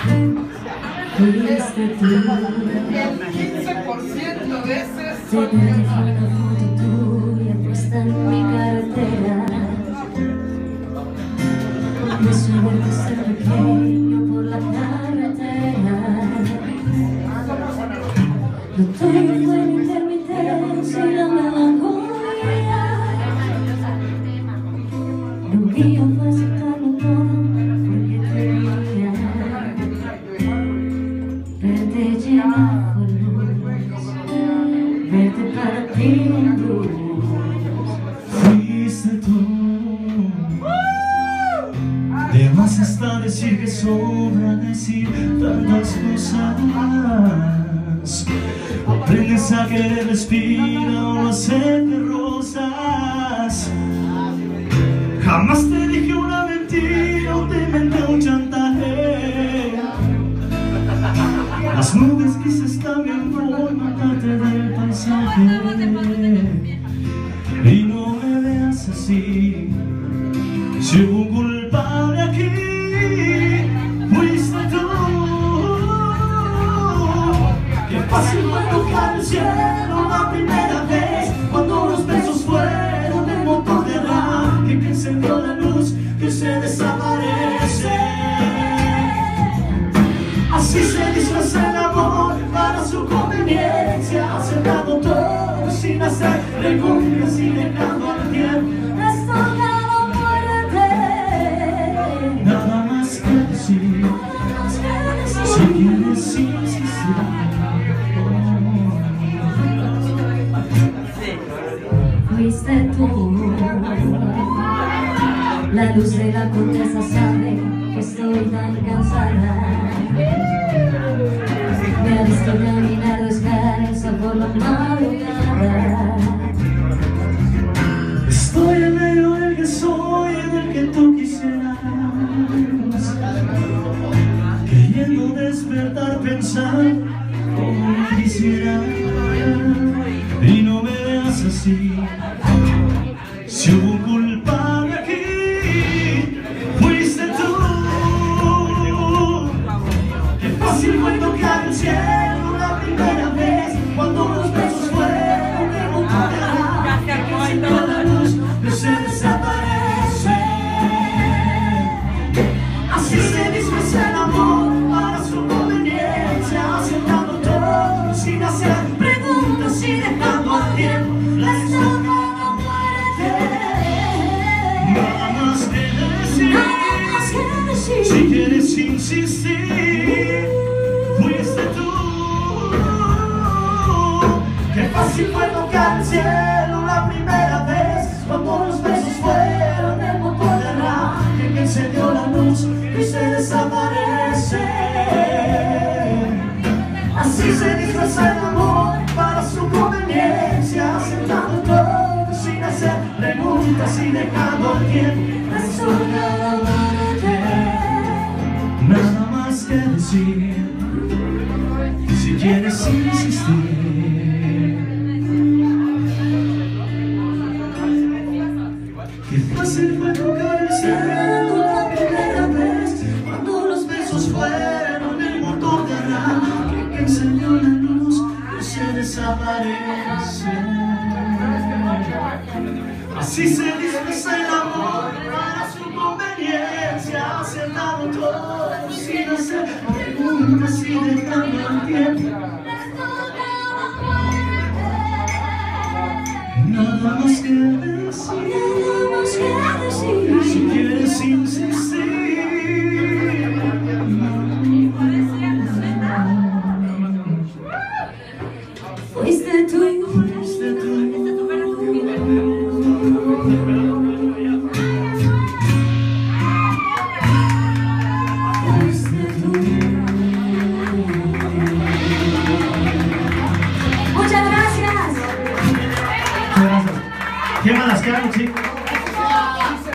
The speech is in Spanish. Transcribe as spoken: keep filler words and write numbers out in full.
Fuiste tú. El quince por ciento de ese es Te perdí una foto tuya puesta en mi cartera. Me subo a ser pequeño por la carretera. Lo tuyo fue mi intermitencia y la melancolía. Lo mío fue aceptarlo todo porque quería verte llena con luz, verte para ti en luz. Fuiste tú. De más está decir que sobra decir tantas cosas. Aprendes a querer respirar o hacerte rosas. Jamás te dije una mentira o te inventé un chantaje. Las nubes quizás también forman parte del paisaje. Y no me veas así. Si hubo un culpable aquí, fuiste tú. Qué fácil fue tocar el cielo la primera vez, cuando los besos fueron el motor de arranque que encendió la luz que se desaparece. Así se disfraza el amor para su conveniencia, aceptando todo sin hacer preguntas y dejando al tiempo. Nada más que decir, si quieres insistir. Fuiste tú. La luz de la condesa sabe que estoy tan cansada. Me ha visto caminar descalza por la madrugada. Estoy en medio del que soy y del que tú quisieras, queriendo despertar, pensar como quisiera. Y no me veas así. Si hubo un culpable aquí, fuiste tú. Qué fácil fue tocar el cielo la primera vez, cuando los besos fueron de motor de arranque, la luz que se desaparece. Así se disfraza el amor para su conveniencia, aceptando todo sin hacer preguntas y dejando al tiempo la estocada muerte. Nada más que decir, nada más que decir. Si quieres insistir, fuiste tú. Qué fácil fue tocar el cielo la primera vez, cuando los besos fueron el motor de arranque que encendió la luz y se desaparece. Así se disfraza el amor para su conveniencia, aceptando todo sin hacer preguntas y dejando al tiempo la muerte. Nada más que decir, si quieres insistir. Qué fácil fue tocar el cielo la primera vez, cuando los besos fueron el motor de arranque que encendió la luz y se desaparece. Así se disfraza el amor para su conveniencia, aceptando todo sin hacer preguntas y dejando el tiempo. Nada más que decir, nada más que decir. Si quieres insistir. Fuiste tú. Fuiste tú.